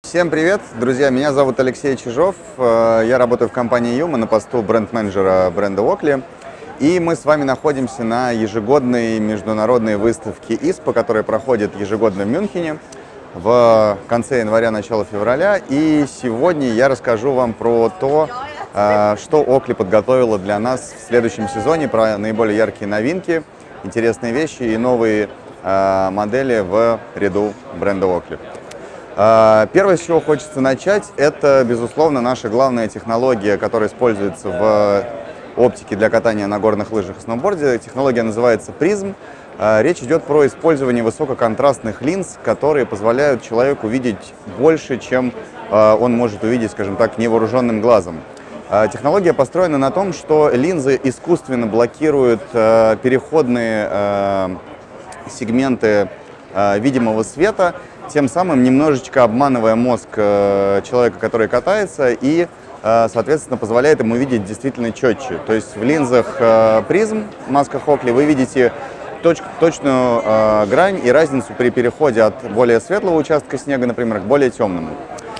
Всем привет, друзья! Меня зовут Алексей Чижов. Я работаю в компании Yuma на посту бренд-менеджера бренда Oakley. И мы с вами находимся на ежегодной международной выставке ISPO, которая проходит ежегодно в Мюнхене в конце января, начало февраля. И сегодня я расскажу вам про то, что Oakley подготовила для нас в следующем сезоне, про наиболее яркие новинки, интересные вещи и новые модели в ряду бренда Oakley. Первое, с чего хочется начать, это, безусловно, наша главная технология, которая используется в оптике для катания на горных лыжах и сноуборде. Технология называется призм. Речь идет про использование высококонтрастных линз, которые позволяют человеку видеть больше, чем он может увидеть, скажем так, невооруженным глазом. Технология построена на том, что линзы искусственно блокируют переходные сегменты видимого света, тем самым немножечко обманывая мозг человека, который катается, и, соответственно, позволяет ему видеть действительно четче. То есть в линзах призм, в масках Oakley, вы видите точную грань и разницу при переходе от более светлого участка снега, например, к более темному.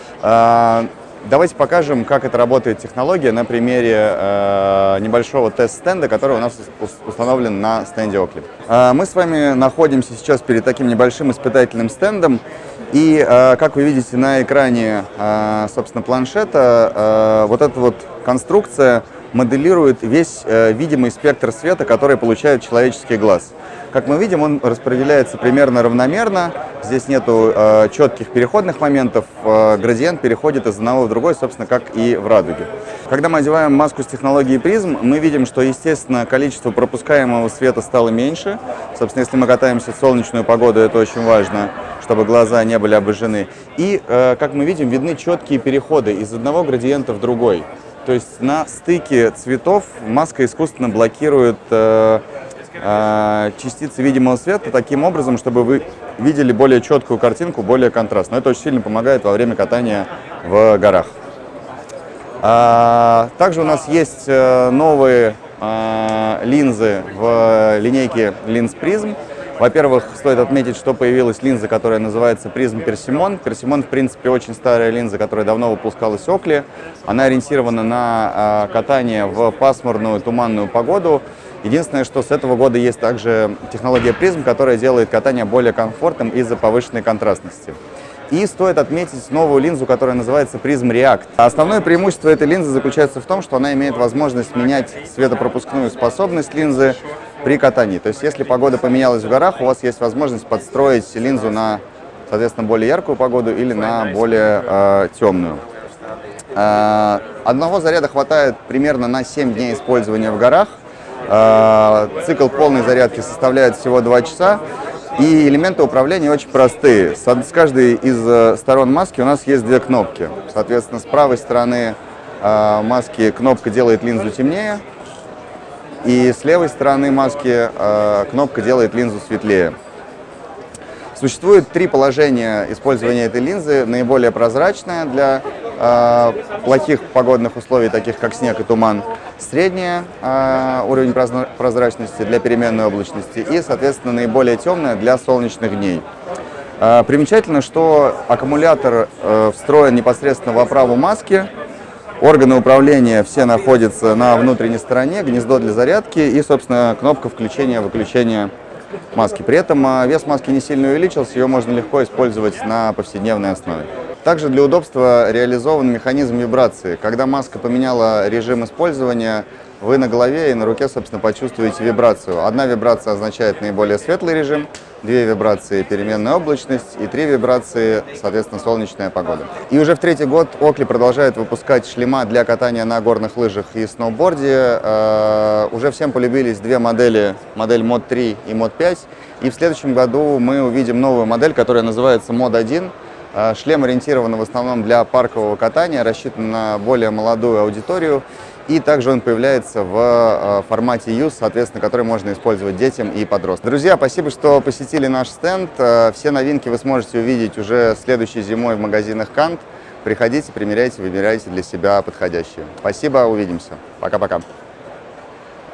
Давайте покажем, как это работает технология на примере небольшого тест-стенда, который у нас установлен на стенде Oakley. Мы с вами находимся сейчас перед таким небольшим испытательным стендом. И, как вы видите на экране, собственно, планшета, вот эта вот конструкция моделирует весь видимый спектр света, который получает человеческий глаз. Как мы видим, он распределяется примерно равномерно, здесь нету четких переходных моментов, градиент переходит из одного в другой, собственно, как и в радуге. Когда мы одеваем маску с технологией призм, мы видим, что, естественно, количество пропускаемого света стало меньше. Собственно, если мы катаемся в солнечную погоду, это очень важно, чтобы глаза не были обожжены. И, как мы видим, видны четкие переходы из одного градиента в другой. То есть на стыке цветов маска искусственно блокирует частицы видимого света таким образом, чтобы вы видели более четкую картинку, более контрастную. Это очень сильно помогает во время катания в горах. Также у нас есть новые линзы в линейке линз призм. Во-первых, стоит отметить, что появилась линза, которая называется Prism Persimmon. Persimmon, в принципе, очень старая линза, которая давно выпускалась Oakley. Она ориентирована на катание в пасмурную, туманную погоду. Единственное, что с этого года есть также технология Prism, которая делает катание более комфортным из-за повышенной контрастности. И стоит отметить новую линзу, которая называется Prism React. Основное преимущество этой линзы заключается в том, что она имеет возможность менять светопропускную способность линзы при катании. То есть, если погода поменялась в горах, у вас есть возможность подстроить линзу на, соответственно, более яркую погоду или на более темную. Одного заряда хватает примерно на 7 дней использования в горах. Цикл полной зарядки составляет всего 2 часа. И элементы управления очень простые. С каждой из сторон маски у нас есть 2 кнопки. Соответственно, с правой стороны маски кнопка делает линзу темнее, и с левой стороны маски кнопка делает линзу светлее. Существует 3 положения использования этой линзы. Наиболее прозрачная для плохих погодных условий, таких как снег и туман. Средняя уровень прозрачности для переменной облачности и, соответственно, наиболее темная для солнечных дней. Примечательно, что аккумулятор встроен непосредственно в оправу маски. Органы управления все находятся на внутренней стороне, гнездо для зарядки и, собственно, кнопка включения-выключения маски. При этом вес маски не сильно увеличился, ее можно легко использовать на повседневной основе. Также для удобства реализован механизм вибрации. Когда маска поменяла режим использования, вы на голове и на руке, собственно, почувствуете вибрацию. Одна вибрация означает наиболее светлый режим, 2 вибрации – переменная облачность и 3 вибрации, соответственно, солнечная погода. И уже в 3-й год Oakley продолжает выпускать шлема для катания на горных лыжах и сноуборде. Уже всем полюбились 2 модели, модель Mod 3 и Mod 5. И в следующем году мы увидим новую модель, которая называется Mod 1. Шлем ориентирован в основном для паркового катания, рассчитан на более молодую аудиторию. И также он появляется в формате Use, соответственно, который можно использовать детям и подросткам. Друзья, спасибо, что посетили наш стенд. Все новинки вы сможете увидеть уже следующей зимой в магазинах Кант. Приходите, примеряйте, выбирайте для себя подходящие. Спасибо, увидимся. Пока-пока.